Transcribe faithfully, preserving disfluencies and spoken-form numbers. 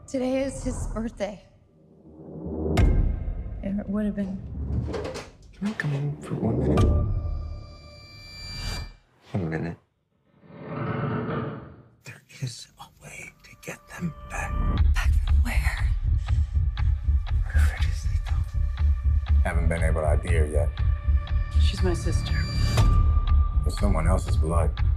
Today is his birthday. It would have been. Can I come in for one minute? One minute. There is a way to get them back. Back from where? Wherever it is they go. Haven't been able to I D her yet. She's my sister. It's someone else's blood.